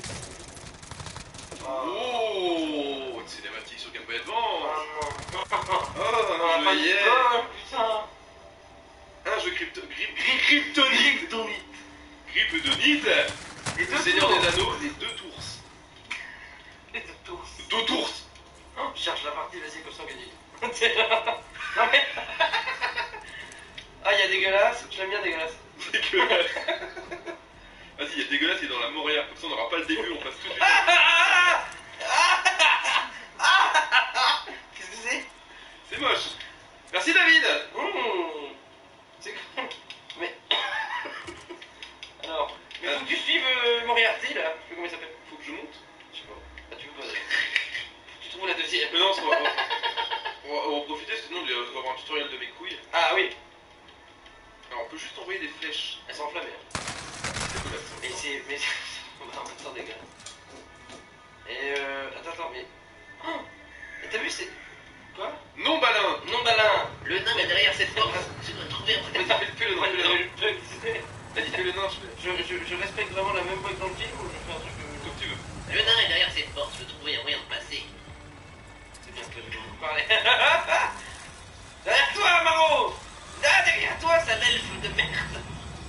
Oh, une cinématique sur Game Boy Advance. non. Oh, un jeu hier. Putain. Un jeu Kryptonique. Grippe de Nid. Et deux Seigneur tours. des Anneaux, les deux tours. Les deux tours. Deux tours. Oh, je cherche la partie, vas-y, comme ça on gagne. Non mais... Ah, il y a dégueulasse, je l'aime bien dégueulasse. Dégueulasse. Vas-y, il y a dégueulasse, il est dans la Moria. Comme ça, on n'aura pas le début, on passe tout de suite. Qu'est-ce que c'est? C'est moche. Merci David. C'est con. Mais... Alors, mais faut que tu suives Moriarty là. Je sais plus comment il s'appelle. Faut que je monte. Je sais pas. Ah, tu veux pas. Tu trouves la deuxième. Mais non, on va en profiter, parce que sinon, on va avoir un tutoriel de mes couilles. Ah oui. Alors, on peut juste envoyer des flèches. Elles sont enflammées. Hein. C'est dégueulasse. Mais c'est... Mais c'est... en même temps dégueulasse. Et Attends, mais... Oh. Et t'as vu, c'est... Quoi? Non, Balin. Non, Balin. Le nain est derrière cette porte. Je dois trouver un Vas-y, fais le nain, fais le nain. Vas-y, fais le nain, Je respecte vraiment la même voix que dans le film ou je fais un truc comme tu veux. Le nain est derrière cette porte, je veux trouver un moyen de passer. C'est bien ce que je vais vous parler. Derrière toi, Maro. Ah, derrière toi, ça Elfe de merde.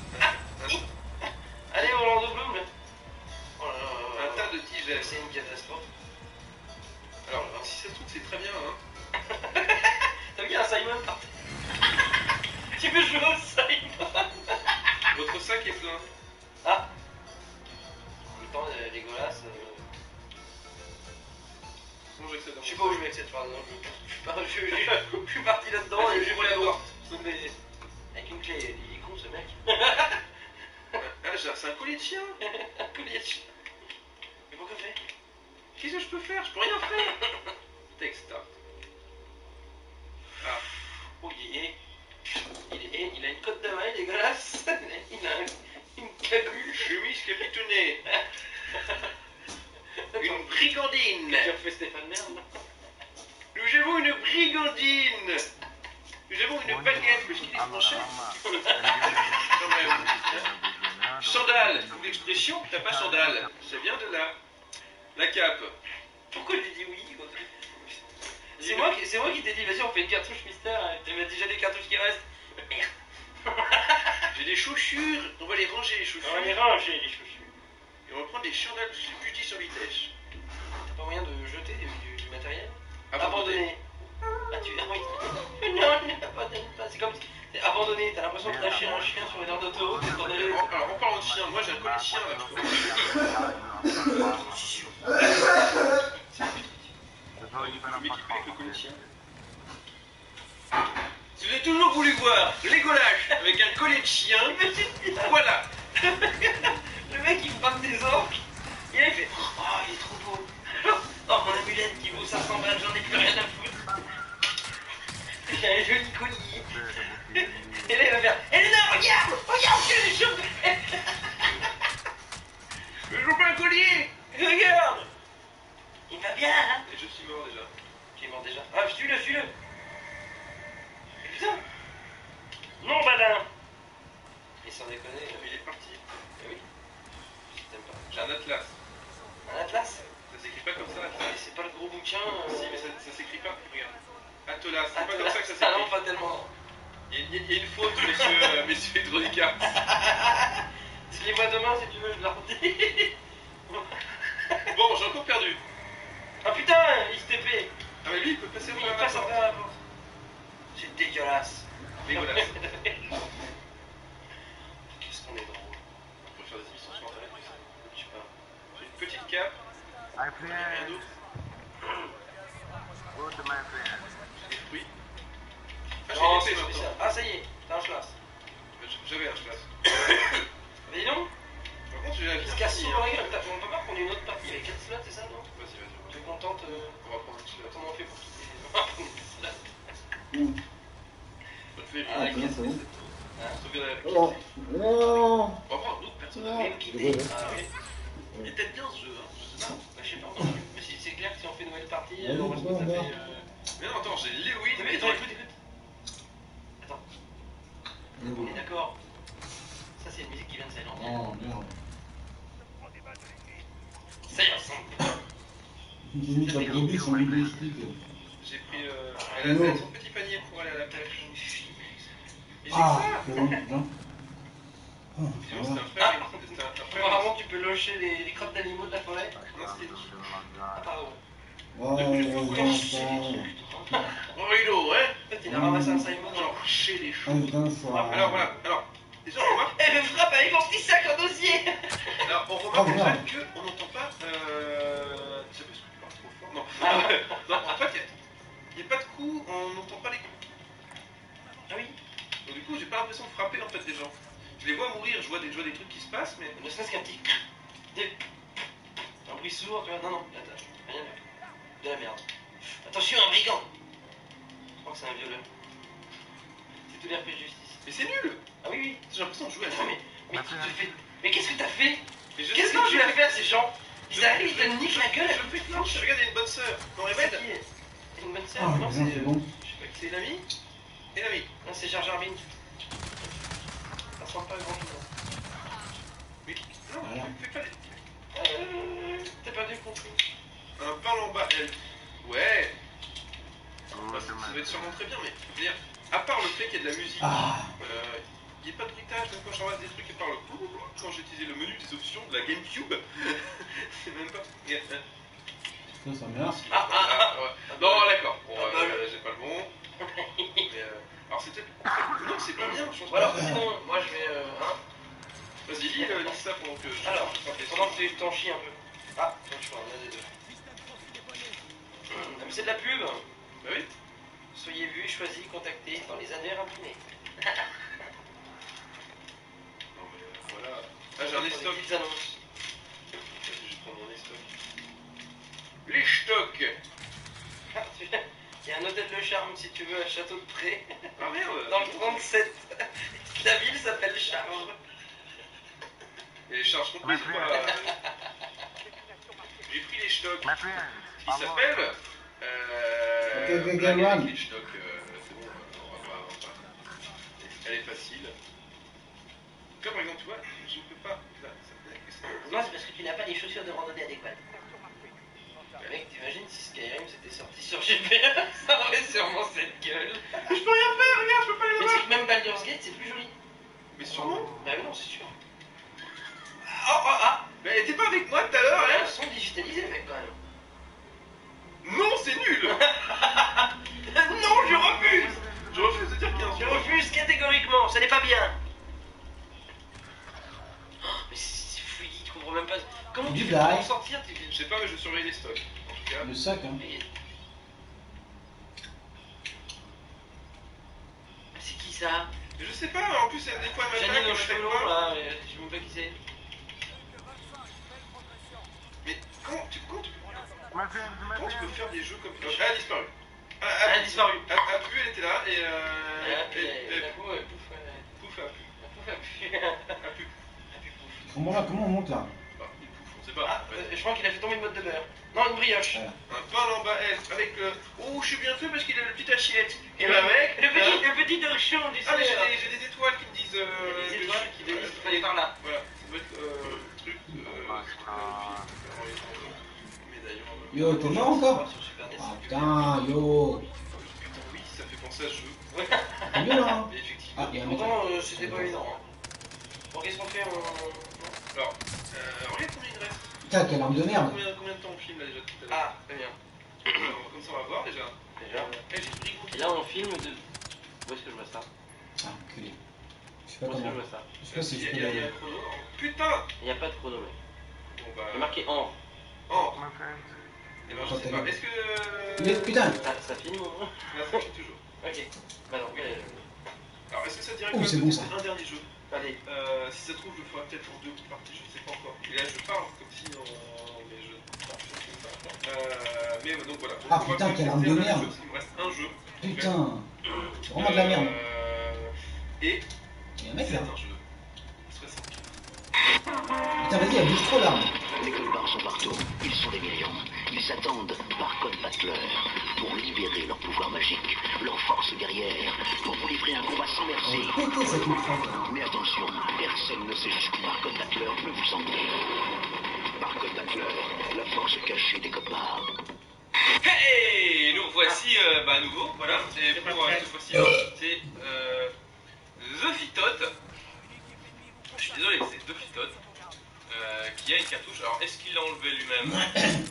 Allez, Orlando Bloom. Oh là là. Un tas de tigelles. C'est une catastrophe. Alors, si ça se trouve, c'est très bien, hein. T'as vu, il y a un Simon par terre. Tu veux jouer au Simon? Votre sac est plein. Ah. En même temps, Legolas... Comment j'accède à Je sais pas où je vais avec cette phrase, non, je suis parti là-dedans Ah, et c'est j'ai pour pris la la porte. porte. Mais avec une clé, il est con ce mec. Ah, c'est un collier de chien. Un collier de chien. Mais pourquoi faire? Qu'est-ce que je peux faire? Je peux rien faire. Text start. Ah. Oh, il a une côte de maille dégueulasse. Il a une cagoule. Chemise capitonnée. Une brigandine. J'ai refait Stéphane Merde. Nous avons une brigandine. Nous avons une baguette, parce qu'il est français. Quand même. Sandale. Pour l'expression, t'as pas sandale. Ça vient de là. La cape. Pourquoi j'ai dit oui? C'est moi qui t'ai dit, vas-y, on fait une cartouche mystère. Tu m'as dit, j'ai des cartouches qui restent. Merde. J'ai des chaussures. On va les ranger, les chaussures. On va les ranger, les chaussures. Et on va prendre des chandelles, parce que j'ai plus dit sur vitesse. T'as pas moyen de jeter du matériel? Abandonné. Ah, tu... Ah oui. Non, n'abandonne pas. C'est comme si... C'est abandonné. T'as l'impression de lâcher un chien sur une aire d'auto. Alors, en parlant de chien, moi j'ai un collier de chien là. Je m'équipe avec le collier de chien. Si vous avez toujours voulu voir Legolas avec un collier de chien, voilà. Le mec il frappe des orques. Et là il fait oh il est trop beau. Oh mon amulette qui vaut 500 balles, j'en ai plus rien à foutre. J'ai un joli collier. Et là il va faire Elena regarde, regarde, j'ai les cheveux. je suis mort déjà. Qui est mort déjà. Ah, suis-le. Mais putain. Non, badin. Et sans déconner, Il est parti. eh oui. Je t'aime pas. J'ai un atlas. Un atlas. Ça s'écrit pas comme ça, Mais atlas. c'est pas le gros bouquin. Si, mais ça s'écrit pas. Regarde. Atlas, c'est pas Atlas. comme ça que ça Ah non, s'écrit. pas tellement. Il y a une faute, messieurs Hydraulica. Si les vois demain, si tu veux, je leur dis. Bon, j'ai encore perdu. Ah putain, il se TP. Ah, mais lui, il peut passer Il par la passe en porte. travers la porte. C'est dégueulasse. Dégueulasse. Qu'est-ce qu'on est drôle. On peut faire des émissions sur internet, tu sais. Je sais pas. J'ai une petite cape. Rien d'autre. J'ai des fruits. Ah, Non, j'ai c'est une épée spécial. maintenant. Ah, ça y est, t'as un schlass. J'avais un place. Mais dis donc, Par contre, j'ai la il se casse souvent la gueule. On peut pas prendre une autre partie avec 4 slots, c'est ça, non? Vas-y. Tu es contente On va prendre une slot. comment on fait pour quitter les slots? Ça te fait Ah, rire. tiens, c'est bon. Sauvegarder la Oh, non. On va prendre d'autres personnages. Même quitter. Ouais. Ah oui. Il est peut-être bien ce jeu, hein. Je sais pas. Bah, je sais pas. Mais c'est clair que si on fait une nouvelle partie, Ouais, on va se pourquoi on taper. va Mais non, attends, j'ai Léowin Mais et attends, Drake. écoute. Attends, on est d'accord. Ça, c'est une musique qui vient de Silent Hill. Oh, merde. Ça y ressemble. J'ai mis ta brebis sur le stick. J'ai pris. Elle a fait son petit panier pour aller à la pêche. Et j'ai que Ah, ça. c'est bon, putain. Oh, Sinon, ça va. c'était un frère. C'était un frère. Apparemment, tu peux locher les crottes d'animaux de la forêt. Non, c'était une fille. Ah, pardon. Oh, Oh, Rilo, ouais. En fait, il a ramassé un Simon. Genre, chez les choux. putain, ça. Alors, voilà. Alors, déjà, on remarque. Elle me frappe avec mon petit sac en osier. Alors, on Oh, remarque déjà merde. qu'on n'entend pas. Je sais pas si tu parles trop fort. Non. Ah. Non, en fait, il n'y a pas de coups, on n'entend pas les coups. Ah oui. Donc, du coup, j'ai pas l'impression de frapper en fait des gens. Je les vois mourir, je vois des trucs qui se passent, mais. Ne serait-ce qu'un petit. Un bruit sourd, tu vois. Non, attends. Rien de la merde. Attention, un brigand. Je crois que c'est un violeur. C'est tout l'air de justice. Mais c'est nul. Ah oui, oui. J'ai l'impression de jouer à Non, ça. mais tu fais. Mais qu'est-ce que t'as fait? Mais je Qu'est-ce sais que pas, tu as fait à ces gens? Ils arrivent, ils te niquent la gueule. Je me fais flanche. Regarde, il y a une bonne sœur. Non, C'est Rebed. qui? C'est une bonne sœur? Ah, Non, putain, c'est bon. Je sais pas qui C'est l'ami et l'ami. Non, c'est Jar Jar Binks. Ça ressemble pas à grand chose. Mais non, Voilà. fais pas les. T'as pas bien compris. Un pain en bas. Ouais. Bah, ça va être sûrement très bien, mais je veux dire, à part le fait qu'il y a de la musique, Ah. il n'y a pas de bruitage, même quand je ramasse des trucs et par le quand j'ai utilisé le menu des options de la GameCube, c'est même pas. Regarde, Ça, ça m'énerve. ouais. Non, d'accord. Bon, Ah, bah, j'ai pas le bon. Mais, alors c'est peut-être. Non, c'est pas bien, je pense. Bon, alors, sinon, moi je vais. Vas-y, lis ça pendant que je. Alors, je fais pendant que tu t'en chies un peu. Ah, tiens, je crois, on a des deux. Mais c'est de la pub. Bah oui. Soyez vus, choisis, contactés dans les annuaires imprimés. Non, mais voilà. Ah, j'ai un Pour des estoc. petites annonces. Vas-y, je prends mon estoc. Les stocks. Ah, il y a un hôtel de charme si tu veux à Château de Pré. Ah merde. Dans le 37. La ville s'appelle Charme. Et les charges comprises ou pas J'ai pris les stocks. Qui s'appelle Ok, Blague one. avec les stocks. C'est bon, on va pas. Elle est facile. Comme par exemple, tu vois, je ne peux pas. Là, ça Non, c'est parce que tu n'as pas les chaussures de randonnée adéquates. Mec, t'imagines si Skyrim s'était sorti sur GPA, ça aurait sûrement cette gueule. Je peux rien faire, regarde, je peux pas les Mais voir. c'est que même Baldur's Gate, c'est plus joli. Mais sûrement. Bah oui, non, c'est sûr. Ah. Mais elle était pas avec moi tout à l'heure, Elles hein. sont digitalisées, mec, quand même. Non, c'est nul. Non, je refuse. Je refuse de dire qu'il y a un Je truc. refuse catégoriquement, ce n'est pas bien. Oh, mais c'est fluide, je comprends même pas. Comment tu fais pour en sortir Je sais pas, mais je surveille les stocks. En tout cas. Le sac, hein. Mais- C'est qui ça? Je sais pas, en plus, des fois, elle m'attaque, Janine elle aux cheveux m'attaque longs, pas. là, mais je sais même pas qui c'est. Mais comment tu peux faire des jeux comme ça? Elle a disparu. Elle a disparu. A pu, elle était là et Et la pouf, peau, elle pouf, a pu. elle pouf, elle pue. A pu. Comment on monte là? Bah, il pouf, on sais pas. Ah, en fait. je crois qu'il a fait tomber une botte de beurre. Non, une brioche. Voilà. Un pain en bas S avec le. Oh, je suis bien fait parce qu'il a le petit assiette. Et bah, mec. Le petit torchon du Ah, mais cinéma. j'ai des étoiles qui me disent. Des étoiles qui te disent qu'il fallait par là. Voilà, ça doit être le truc. Médaillon. Yo, t'es mort encore? Sur Super NES. Ah putain, yo. Putain, oui, ça fait penser à ce jeu. T'es mieux là, hein? Mais effectivement. Ah, y'a un mec. Pourtant, c'était pas évident. Hein. Bon, qu'est-ce qu'on fait Alors, regarde combien il reste. Putain, quelle arme de merde. Combien de temps on filme là déjà tout à l'heure? Ah, très bien. Comme ça, on va voir déjà. Déjà. J'ai tout rigolé. Et là, on filme de. Où est-ce que je vois ça? Ah, enculé. Je sais pas Où est-ce que je comment. vois ça? Je sais pas si Il je y a- peux il y a l'aller. un chrono. Putain. Il n'y a pas de chrono, mec. Bon Il bah. est marqué en. Oh. Et ben je sais pas. Est-ce que. Mais putain. Ça filme ou... Là, ça filme toujours. Ok. Bah non, Alors, est-ce que ça dirait Oh, quand c'est même bon, de ça. tester un dernier jeu? allez. Si ça se trouve, je le ferai peut-être en 2 parties, je sais pas encore. Et là, je parle comme si on. Mais je. Mais donc voilà. Ah, Donc, on va putain, quand même quelle arme tester de un dernier merde. jeu, parce qu'il me reste un jeu. Putain. C'est vraiment de la merde. Et Y'a un mec c'est là. un jeu. 64. Putain, vas-y, elle bouge trop l'arme. Les codes-barres sont partout. Ils sont des millions. Ils attendent par code Battler pour libérer leur pouvoir magique, leur force guerrière, pour vous livrer un combat sans merci. Péter cette ultra. Mais attention, personne ne sait jusqu'où par code Battler peut vous emmener. Par code Battler, la force cachée des codes-barres. Hey, nous voici à nouveau, voilà, c'est pour cette fois-ci, c'est The Fitote. Je suis désolé, c'est The Fitote qui a une cartouche. Alors, est-ce qu'il l'a enlevé lui-même?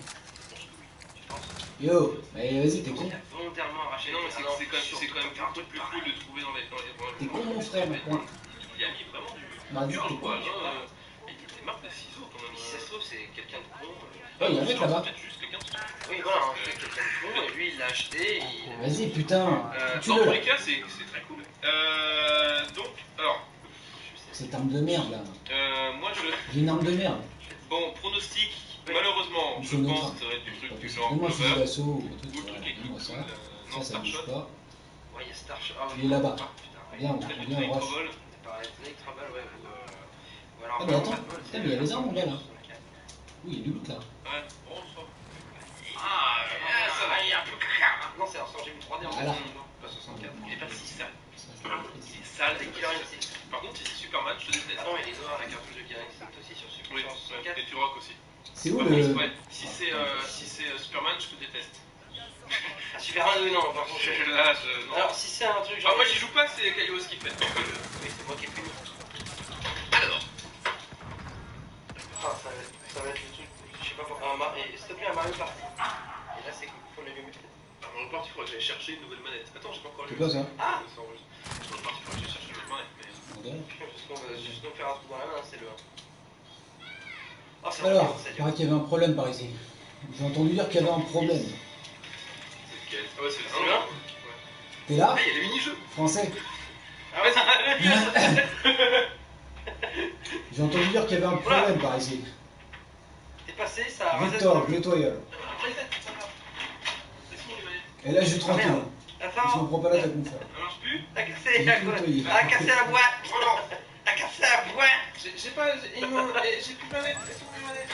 Yo, mais vas-y, t'es con. Il a volontairement arraché. Non, mais c'est quand même un truc plus cool de trouver dans les. T'es con, mon frère, mon coin. Il a mis vraiment Bah, du dis, dur, t'es quoi. con. Il était marque de ciseaux quand même. Si ça se trouve, c'est quelqu'un de con. Ouais, y'a un mec là-bas. C'est peut-être juste quelqu'un de. Oui, voilà, hein, c'est quelqu'un de con, et lui, il l'a acheté, et il... Vas-y, putain. Dans Tue-le tous là. les cas, c'est très cool. Donc, alors, Cette arme de merde là. moi je. J'ai une arme de merde. Bon, pronostic, malheureusement, je Une pense autre. que ça va être du truc du Pas genre possible. Donne-moi un fusil Clover, d'assaut ou un ou truc. le Voilà, truc qui est donne-moi cool. ça. Non, Ça bouge Starshot. pas. Ouais, il y a Starshot. Ah, Il est là-bas. Ah, putain, ouais. Viens, on Peut-être vient, du on rush. Trouble. C'est pareil, Electraball, ouais, ou alors... Ah, mais attends. Putain, mais il y a les armes, mon gars là. Oui, il y a du loot là. Ouais, bon, ça. Ah, ça va, il est un peu crade. Non, c'est un sort, j'ai mis 3D en Alors. pas 64. Il est pas si sale. Ça, c'est la prise. Il est sale, C'est c'est Killer Instinct. Par contre, si c'est Superman, je te déteste. Attends, il est noir, la cartouche de Killer Instinct aussi sur Oui, Super 64. et tu rock aussi. C'est où Par le. contre, ouais, si c'est Superman, je te déteste. Ah, Super 1, oui, non, par contre. Là, je. Non. Alors, si c'est un truc Ah, genre... moi j'y joue pas, c'est Kaios qui fait. Oui, c'est moi qui ai fait. Alors, Ah, ça va être le truc, je sais pas pourquoi. Et s'il te plaît, un Mario Party. Et là, c'est cool, faut l'allumer. dans le parti, il faudrait que j'aille chercher une nouvelle manette. Attends, j'ai pas encore C'est lu. quoi ça? Ah, Dans le parti, il faudrait que j'aille chercher une nouvelle manette. Mais... Ok. parce qu'on va juste nous faire un trou dans la main, c'est le 1. Ah, c'est Alors, c'est il dur. paraît qu'il y avait un problème par ici. J'ai entendu dire qu'il y avait un problème. C'est lequel? Ah ouais, c'est le C'est le 1. un T'es là? Ah, il y a les mini-jeux. Français. Ah ouais, J'ai entendu dire qu'il y avait un problème par ici. t'es passé, ça a Victor, nettoyeur. Et là, je suis tranquille. Je me Attends, prends pas la tête, mon frère. Ça marche plus? t'as cassé la boîte. T'as cassé la boîte. J'ai pas. J'ai plus de manette. Elles sont mes manettes.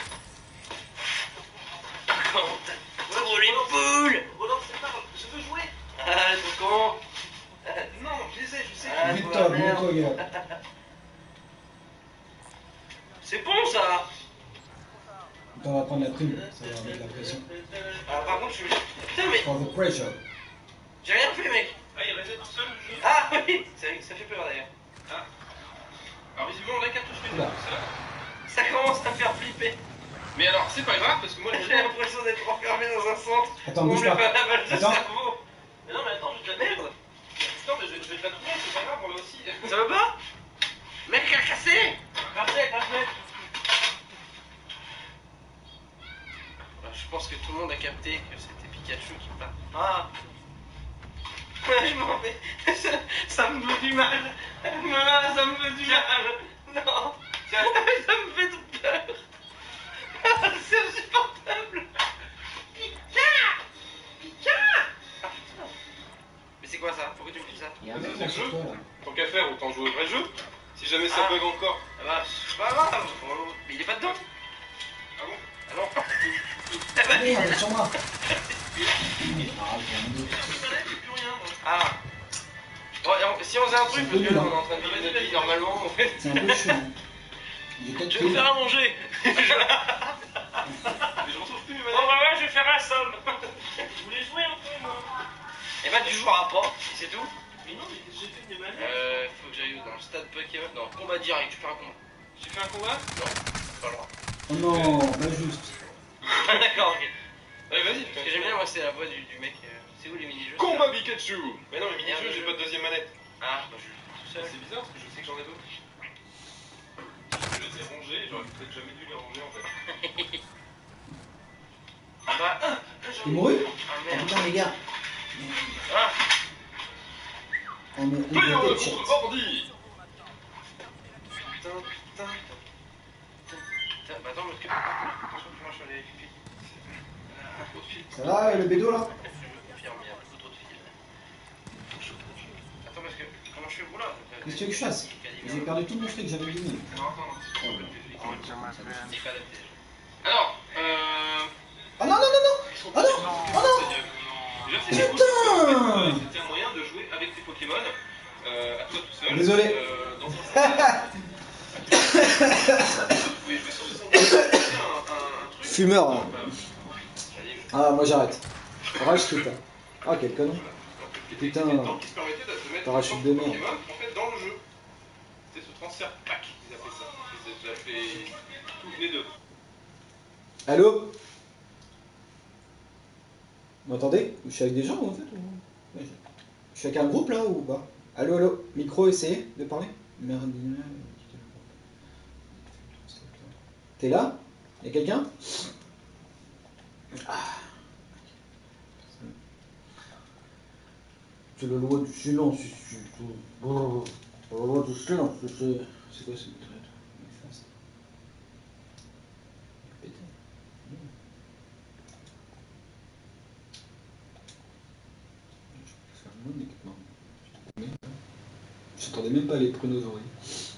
Oh les boules. Roland, c'est pas. Je veux jouer. Ah, c'est con. Non, je les ai, je sais. Ah, Victor, merde. nettoyeur. C'est bon ça. Attends, on va prendre la prime. Ça va mettre la pression. Ah, par contre, je suis... Putain, mais For the pressure. j'ai rien fait, mec. Ah, il reset tout seul le jeu. Ah oui, ça fait peur d'ailleurs. Alors, visiblement, la cartouche fait Oula. tout ça. Ça commence à me faire flipper. Mais alors, c'est pas grave parce que moi, J'ai l'impression d'être enfermé dans un centre. Attends, où on bouge met pas. pas la balle de Attends. cerveau. Mais non, mais attends, je vais te la Merde. Non, mais je vais te la trouver, c'est pas grave, on l'a aussi. Ça va pas? Mec, il a cassé. Cassé. Je pense que tout le monde a capté que c'était Pikachu qui part. Ah. Ouais, je m'en vais. Ça me fait du mal. Ah, ça me fait du mal. Non. Ça me fait trop peur. Ah, c'est insupportable. Pika. Ah, putain. Mais c'est quoi ça? Pourquoi tu me dis ça? Il y a un C'est mec le sur jeu. toi là. Tant qu'à faire, autant jouer au vrai jeu. Si jamais ça Ah. bug encore. Ah bah, c'est pas grave. Mais il est pas dedans. Ah bon? Non. Merde, sur moi. Ah, Plus rien. Ah. Bon, si on faisait un C'est un truc, peu parce que là nul, on est en train de vivre notre vie normalement, en fait. c'est un peu chiant. J'ai 4 Je vais me kilos. faire à manger. Mais je retrouve plus mes Bon manettes. bah ouais, je vais faire la somme. Je voulais jouer un peu moi. Et bah tu joueras pas, c'est tout. Mais non, mais j'ai fait mes manettes. Faut que j'aille dans le stade Pokémon. Non, combat direct, tu fais un combat. Tu fais un combat? Non, pas le droit. Oh non, pas juste. D'accord, ok. Ouais, vas-y, parce que j'aime bien, moi, c'est la voix du mec. C'est où les mini-jeux? Combat Pikachu. Mais non, mais Merde, mini-jeu, j'ai pas de deuxième manette. Ah, bah je le fais tout seul. C'est bizarre parce que je sais que j'en ai d'autres. Je les ai rangés et j'aurais peut-être jamais dû les ranger en fait. Bah, Il est mouru? ah Oh merde. putain, les gars. Ah, On est Player on est contre shot. Ordi. putain. Bah attends, parce que. Attention, moi je suis allé pipi. Trop de fil. Ça va, le bédo là? Je me confirme, il y a beaucoup trop de fil. Attends, parce que. Comment je fais vous là? Qu'est-ce que tu veux que je fasse? J'ai perdu tout mon fric, j'avais gagné. Non, attends, c'est trop le téléphone. C'est pas adapté. Alors, Ah non, non, non, non! Ah non! Ah non! Déjà, c'est Putain! c'était un moyen de jouer avec tes Pokémon à toi tout seul. Désolé. Dans ton Vous pouvez jouer sur le centre. Un truc. Fumeur. Hein. Allez, Ah, moi j'arrête. Rage quitte. Ah, quel canon. Putain. qui te permettait de te mettre Parachute dans de ton merde. Pokémon en fait dans le jeu. C'est ce transfert pack qu'ils appellent ça. Ils appelaient tout venait d'eux. Allô? Vous m'entendez? Je suis avec des gens en fait ou... Ouais, je suis avec un groupe là ou pas? Allô, allô? Micro, essayez de parler? Merde. T'es là? Y'a quelqu'un? Ah. C'est la loi du silence ici. La loi du silence, c'est quoi ce truc? Je n'entendais même pas les pruneaux d'oreille.